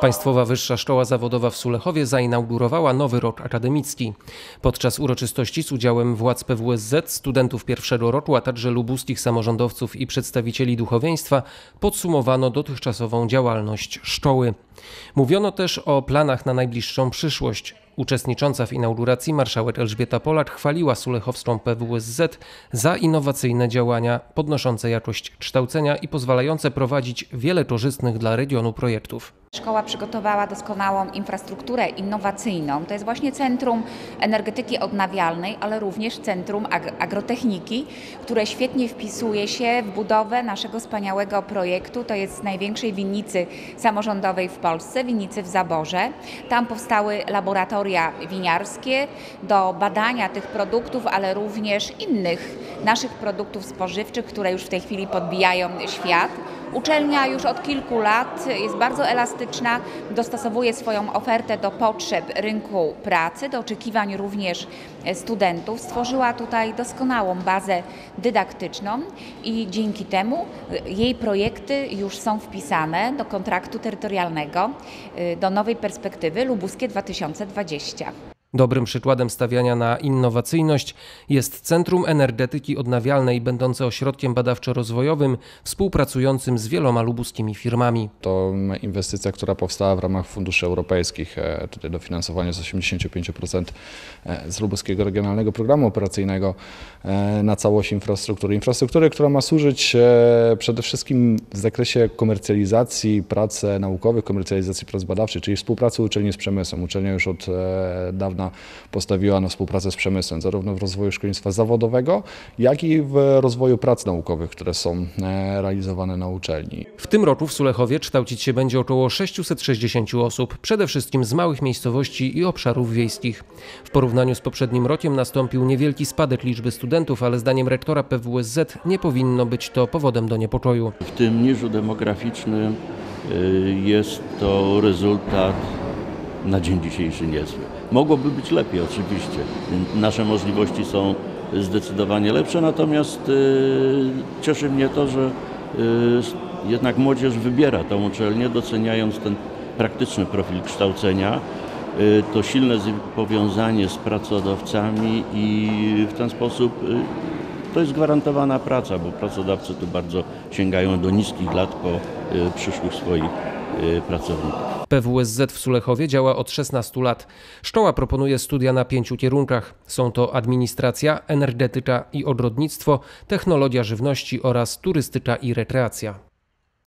Państwowa Wyższa Szkoła Zawodowa w Sulechowie zainaugurowała nowy rok akademicki. Podczas uroczystości z udziałem władz PWSZ, studentów pierwszego roku, a także lubuskich samorządowców i przedstawicieli duchowieństwa podsumowano dotychczasową działalność szkoły. Mówiono też o planach na najbliższą przyszłość. Uczestnicząca w inauguracji marszałek Elżbieta Polak chwaliła sulechowską PWSZ za innowacyjne działania podnoszące jakość kształcenia i pozwalające prowadzić wiele korzystnych dla regionu projektów. Szkoła przygotowała doskonałą infrastrukturę innowacyjną. To jest właśnie Centrum Energetyki Odnawialnej, ale również Centrum Agrotechniki, które świetnie wpisuje się w budowę naszego wspaniałego projektu. To jest największej winnicy samorządowej w Polsce, winnicy w Zaborze. Tam powstały laboratoria winiarskie do badania tych produktów, ale również innych naszych produktów spożywczych, które już w tej chwili podbijają świat. Uczelnia już od kilku lat jest bardzo elastyczna, dostosowuje swoją ofertę do potrzeb rynku pracy, do oczekiwań również studentów. Stworzyła tutaj doskonałą bazę dydaktyczną i dzięki temu jej projekty już są wpisane do kontraktu terytorialnego, do nowej perspektywy Lubuskie 2020. Dobrym przykładem stawiania na innowacyjność jest Centrum Energetyki Odnawialnej, będące ośrodkiem badawczo-rozwojowym współpracującym z wieloma lubuskimi firmami. To inwestycja, która powstała w ramach funduszy europejskich, tutaj dofinansowanie z 85% z Lubuskiego Regionalnego Programu Operacyjnego na całość infrastruktury. Infrastruktury, która ma służyć przede wszystkim w zakresie komercjalizacji prac naukowych, komercjalizacji prac badawczych, czyli współpracy uczelni z przemysłem. Uczelnia już od dawna postawiła na współpracę z przemysłem, zarówno w rozwoju szkolnictwa zawodowego, jak i w rozwoju prac naukowych, które są realizowane na uczelni. W tym roku w Sulechowie kształcić się będzie około 660 osób, przede wszystkim z małych miejscowości i obszarów wiejskich. W porównaniu z poprzednim rokiem nastąpił niewielki spadek liczby studentów, ale zdaniem rektora PWSZ nie powinno być to powodem do niepokoju. W tym niżu demograficznym jest to rezultat na dzień dzisiejszy niezły. Mogłoby być lepiej oczywiście. Nasze możliwości są zdecydowanie lepsze, natomiast cieszy mnie to, że jednak młodzież wybiera tę uczelnię, doceniając ten praktyczny profil kształcenia, to silne powiązanie z pracodawcami i w ten sposób to jest gwarantowana praca, bo pracodawcy tu bardzo sięgają do niskich lat po przyszłych swoich pracowników. PWSZ w Sulechowie działa od 16 lat. Szkoła proponuje studia na 5 kierunkach. Są to administracja, energetyka i ogrodnictwo, technologia żywności oraz turystyka i rekreacja.